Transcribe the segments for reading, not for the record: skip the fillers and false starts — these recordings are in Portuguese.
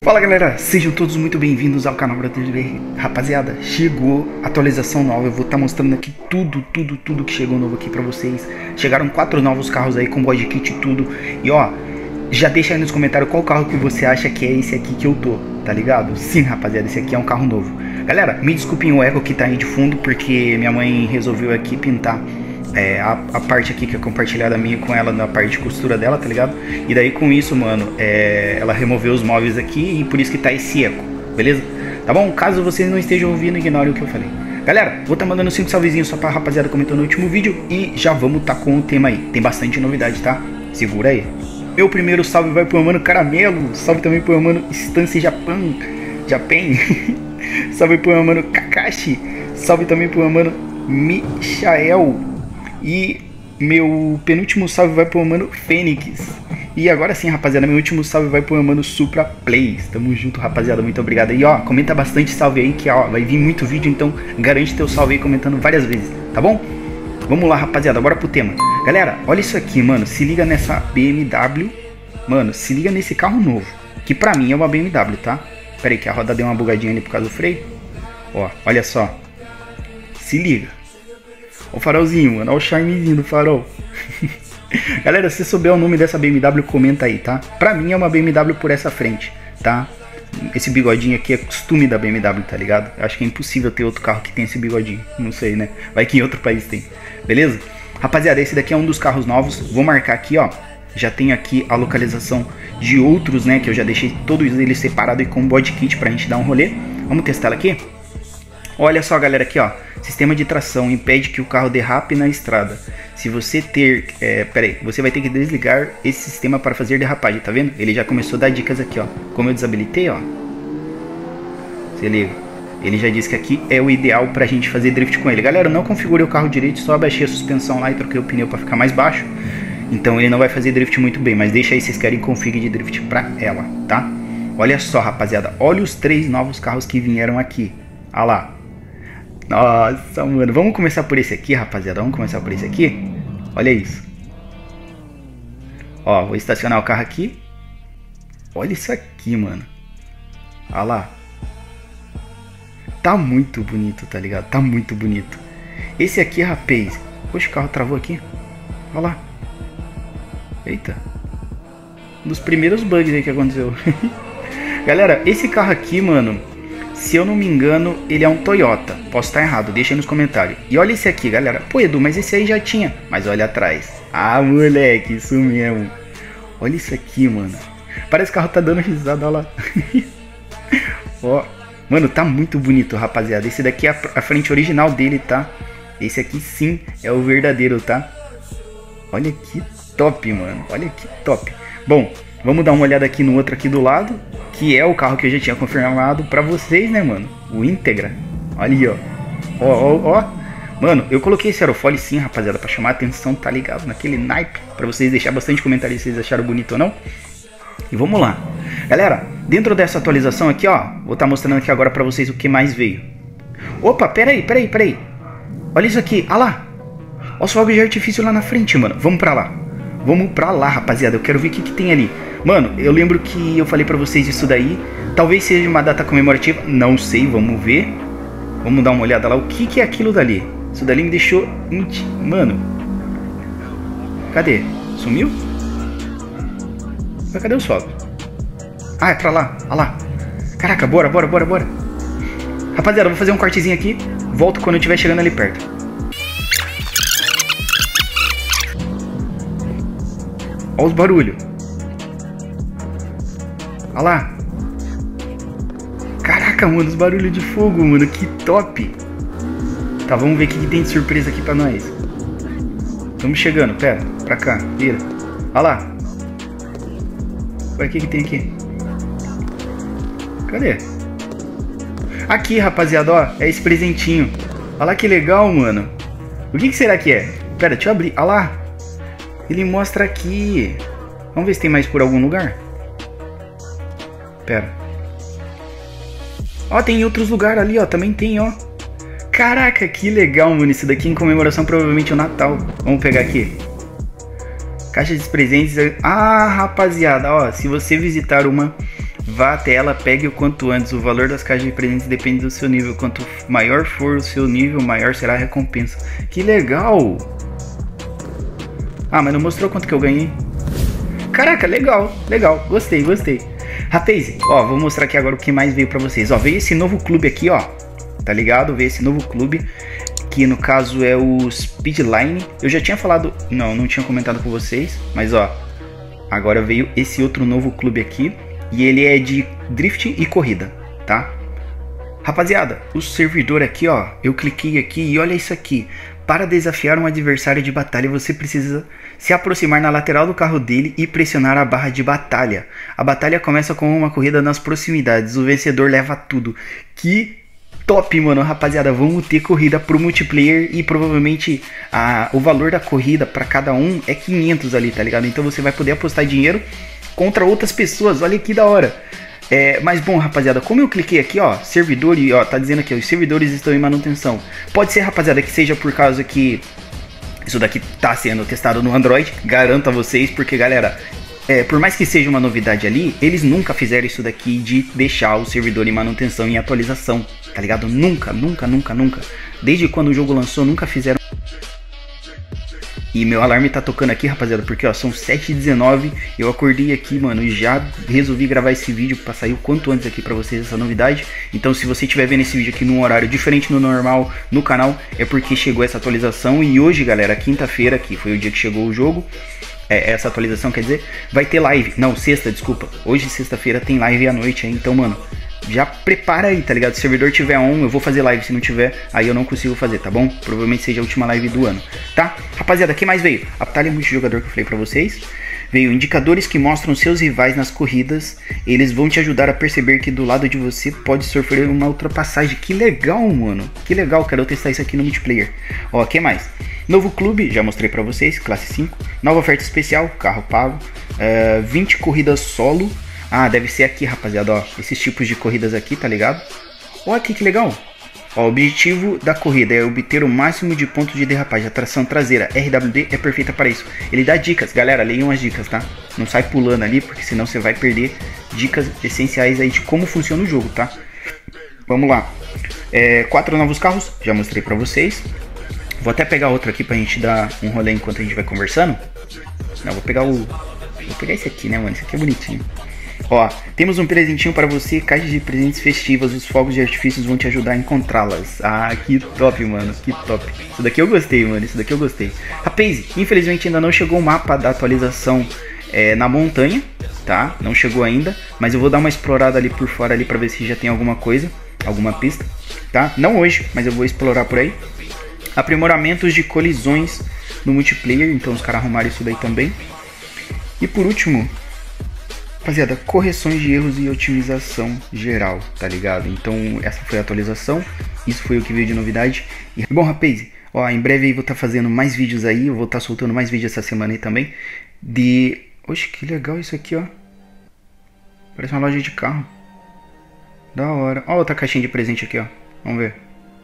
Fala galera, sejam todos muito bem-vindos ao canal BrotherBR. Rapaziada, chegou atualização nova, eu vou estar mostrando aqui tudo que chegou novo aqui pra vocês. Chegaram 4 novos carros aí com body kit e tudo. E ó, já deixa aí nos comentários qual carro que você acha que é esse aqui que eu tô, tá ligado? Sim rapaziada, esse aqui é um carro novo. Galera, me desculpem o eco que tá aí de fundo, porque minha mãe resolveu aqui pintar a parte aqui que é compartilhada minha com ela na parte de costura dela, tá ligado? E daí com isso, mano, ela removeu os móveis aqui e por isso que tá esse eco, beleza? Tá bom? Caso vocês não estejam ouvindo, ignorem o que eu falei. Galera, vou tá mandando 5 salvezinhos só pra rapaziada comentou no último vídeo e já vamos tá com o tema aí. Tem bastante novidade, tá? Segura aí. Meu primeiro salve vai pro mano Caramelo, salve também pro mano Stance Japan, salve pro mano Kakashi, salve também pro mano Michael. E meu penúltimo salve vai pro mano Fênix. E agora sim, rapaziada, meu último salve vai pro mano Supra Plays. Tamo junto, rapaziada, muito obrigado. E ó, comenta bastante salve aí, que ó, vai vir muito vídeo, então garante teu salve aí comentando várias vezes, tá bom? Vamos lá, rapaziada, bora pro tema. Galera, olha isso aqui, mano, se liga nessa BMW. Mano, se liga nesse carro novo, que pra mim é uma BMW, tá? Pera aí que a roda deu uma bugadinha ali por causa do freio. Ó, olha só. Se liga. Olha o farolzinho, mano. Olha o charmezinho do farol. Galera, se souber o nome dessa BMW, comenta aí, tá? Pra mim é uma BMW por essa frente, tá? Esse bigodinho aqui é costume da BMW, tá ligado? Eu acho que é impossível ter outro carro que tem esse bigodinho. Não sei, né? Vai que em outro país tem. Beleza? Rapaziada, esse daqui é um dos carros novos. Vou marcar aqui, ó. Já tenho aqui a localização de outros, né? Que eu já deixei todos eles separados e com body kit pra gente dar um rolê. Vamos testar ela aqui? Olha só, galera, aqui, ó. Sistema de tração impede que o carro derrape na estrada. Se você ter... você vai ter que desligar esse sistema para fazer derrapagem, tá vendo? Ele já começou a dar dicas aqui, ó. Como eu desabilitei, ó. Se liga. Ele já disse que aqui é o ideal pra gente fazer drift com ele. Galera, eu não configurei o carro direito, só abaixei a suspensão lá e troquei o pneu pra ficar mais baixo. Então ele não vai fazer drift muito bem, mas deixa aí se vocês querem config de drift pra ela, tá? Olha só, rapaziada. Olha os 3 novos carros que vieram aqui. Olha lá. Nossa, mano, vamos começar por esse aqui, rapaziada. Vamos começar por esse aqui. Olha isso. Ó, vou estacionar o carro aqui. Olha isso aqui, mano. Olha lá. Tá muito bonito, tá ligado? Tá muito bonito. Esse aqui, rapaz. Poxa, o carro travou aqui. Olha lá. Eita. Um dos primeiros bugs aí que aconteceu. Galera, esse carro aqui, mano, se eu não me engano, ele é um Toyota. Posso estar errado, deixa aí nos comentários. E olha esse aqui, galera. Pô, Edu, mas esse aí já tinha. Mas olha atrás. Ah, moleque, isso mesmo. Olha isso aqui, mano. Parece que o carro tá dando risada, olha lá. Ó, mano, tá muito bonito, rapaziada. Esse daqui é a frente original dele, tá? Esse aqui sim é o verdadeiro, tá? Olha que top, mano. Olha que top. Bom, vamos dar uma olhada aqui no outro aqui do lado, que é o carro que eu já tinha confirmado pra vocês, né, mano? O Integra. Olha aí, ó. Ó. Mano, eu coloquei esse aerofólio sim, rapaziada, pra chamar a atenção, tá ligado? Naquele naipe, pra vocês deixar bastante comentário se vocês acharam bonito ou não. E vamos lá. Galera, dentro dessa atualização aqui, ó, vou estar mostrando aqui agora pra vocês o que mais veio. Opa, pera aí. Olha isso aqui, olha lá. Olha os fogos de artifício lá na frente, mano. Vamos pra lá. Vamos pra lá, rapaziada. Eu quero ver o que tem ali. Mano, eu lembro que eu falei pra vocês isso daí. Talvez seja uma data comemorativa. Não sei, vamos ver. Vamos dar uma olhada lá. O que é aquilo dali? Isso dali me deixou... Mano. Cadê? Sumiu? Mas cadê os fogos? Ah, é pra lá. Olha lá. Caraca, bora. Rapaziada, eu vou fazer um cortezinho aqui. Volto quando eu estiver chegando ali perto. Olha os barulhos. Olha lá. Caraca, mano, os barulhos de fogo, mano. Que top. Tá, vamos ver o que tem de surpresa aqui pra nós. Estamos chegando, pera. Pra cá, vira. Olha lá. Olha o que tem aqui. Cadê? Aqui, rapaziada, ó. É esse presentinho. Olha lá que legal, mano. O que será que é? Pera, deixa eu abrir. Olha lá. Ele mostra aqui. Vamos ver se tem mais por algum lugar. Pera. Ó, tem em outros lugares ali, ó. Também tem, ó. Caraca, que legal, mano. Isso daqui em comemoração provavelmente ao Natal. Vamos pegar aqui. Caixa de presentes. Ah, rapaziada, ó. Se você visitar uma Vá até ela, pegue o quanto antes. O valor das caixas de presentes depende do seu nível. Quanto maior for o seu nível, maior será a recompensa. Que legal! Ah, mas não mostrou quanto que eu ganhei. Caraca, legal, legal. Gostei, gostei. Rapaz, ó, vou mostrar aqui agora o que mais veio pra vocês. Ó, veio esse novo clube aqui, ó. Tá ligado? Veio esse novo clube, que no caso é o Speedline. Eu já tinha falado... Não tinha comentado com vocês. Mas, ó, agora veio esse outro novo clube aqui. E ele é de drift e corrida, tá? Rapaziada, o servidor aqui, ó, eu cliquei aqui e olha isso aqui. Para desafiar um adversário de batalha, você precisa se aproximar na lateral do carro dele e pressionar a barra de batalha. A batalha começa com uma corrida nas proximidades, o vencedor leva tudo. Que top, mano, rapaziada, vamos ter corrida pro multiplayer e provavelmente o valor da corrida para cada um é 500 ali, tá ligado? Então você vai poder apostar dinheiro contra outras pessoas, olha que da hora. Mas bom, rapaziada, como eu cliquei aqui, ó, servidor, e ó, tá dizendo aqui, ó, os servidores estão em manutenção. Pode ser, rapaziada, que seja por causa que isso daqui tá sendo testado no Android, garanto a vocês, porque, galera, por mais que seja uma novidade ali, eles nunca fizeram isso daqui de deixar o servidor em manutenção, em atualização, tá ligado? Nunca, nunca, nunca, nunca. Desde quando o jogo lançou, nunca fizeram. E meu alarme tá tocando aqui, rapaziada, porque ó, são 7h19, eu acordei aqui, mano, e já resolvi gravar esse vídeo pra sair o quanto antes aqui pra vocês essa novidade. Então se você estiver vendo esse vídeo aqui num horário diferente do normal no canal, é porque chegou essa atualização. E hoje, galera, quinta-feira, que foi o dia que chegou o jogo, essa atualização, quer dizer, vai ter live, não, sexta, desculpa. Hoje, sexta-feira, tem live à noite aí, então, mano, já prepara aí, tá ligado? Se o servidor tiver on, eu vou fazer live. Se não tiver, aí eu não consigo fazer, tá bom? Provavelmente seja a última live do ano, tá? Rapaziada, o que mais veio? A batalha multijogador que eu falei pra vocês. Veio indicadores que mostram seus rivais nas corridas. Eles vão te ajudar a perceber que do lado de você pode sofrer uma ultrapassagem. Que legal, mano. Que legal, quero testar isso aqui no multiplayer. Ó, o que mais? Novo clube, já mostrei pra vocês, classe 5. Nova oferta especial, carro pago. 20 corridas solo. Ah, deve ser aqui, rapaziada, ó, esses tipos de corridas aqui, tá ligado? Ó, aqui que legal. Ó, o objetivo da corrida é obter o máximo de pontos de derrapagem. A tração traseira RWD é perfeita para isso. Ele dá dicas, galera, leiam as dicas, tá? Não sai pulando ali, porque senão você vai perder dicas essenciais aí de como funciona o jogo, tá? Vamos lá. 4 novos carros, já mostrei pra vocês. Vou até pegar outro aqui pra gente dar um rolê enquanto a gente vai conversando. Não, vou pegar esse aqui, né, mano? Esse aqui é bonitinho. Ó, temos um presentinho para você, caixas de presentes festivas, os fogos de artifícios vão te ajudar a encontrá-las. Ah, que top, mano, que top. Isso daqui eu gostei, mano, isso daqui eu gostei. Rapaz, infelizmente ainda não chegou o mapa da atualização na montanha, tá? Não chegou ainda, mas eu vou dar uma explorada ali por fora ali para ver se já tem alguma coisa, alguma pista, tá? Não hoje, mas eu vou explorar por aí. Aprimoramentos de colisões no multiplayer, então os caras arrumaram isso daí também. E por último, rapaziada, correções de erros e otimização geral, tá ligado? Então essa foi a atualização, isso foi o que veio de novidade. E bom, rapaz, ó, em breve aí vou estar fazendo mais vídeos aí, eu vou estar soltando mais vídeos essa semana aí também. Oxe, que legal isso aqui, ó. Parece uma loja de carro. Da hora. Ó, outra caixinha de presente aqui, ó. Vamos ver.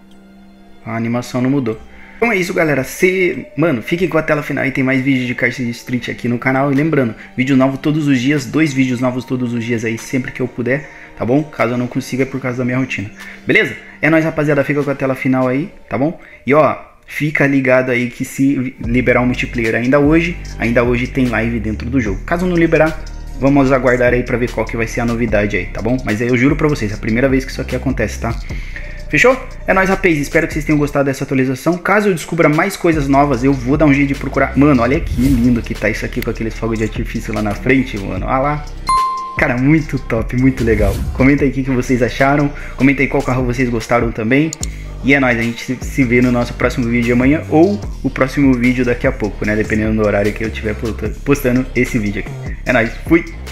A animação não mudou. Então é isso, galera. Mano, fiquem com a tela final e tem mais vídeos de Car Street aqui no canal. E lembrando, vídeo novo todos os dias, 2 vídeos novos todos os dias aí, sempre que eu puder, tá bom? Caso eu não consiga é por causa da minha rotina. Beleza? É nóis, rapaziada. Fica com a tela final aí, tá bom? E ó, fica ligado aí que se liberar um multiplayer ainda hoje tem live dentro do jogo. Caso não liberar, vamos aguardar aí pra ver qual que vai ser a novidade aí, tá bom? Mas aí eu juro pra vocês, é a primeira vez que isso aqui acontece, tá? Fechou? É nóis, rapaz. Espero que vocês tenham gostado dessa atualização. Caso eu descubra mais coisas novas, eu vou dar um jeito de procurar. Mano, olha que lindo que tá isso aqui com aqueles fogos de artifício lá na frente, mano. Olha lá. Cara, muito top, muito legal. Comenta aí o que vocês acharam. Comenta aí qual carro vocês gostaram também. E é nóis, a gente se vê no nosso próximo vídeo de amanhã ou o próximo vídeo daqui a pouco, né? Dependendo do horário que eu estiver postando esse vídeo aqui. É nóis, fui!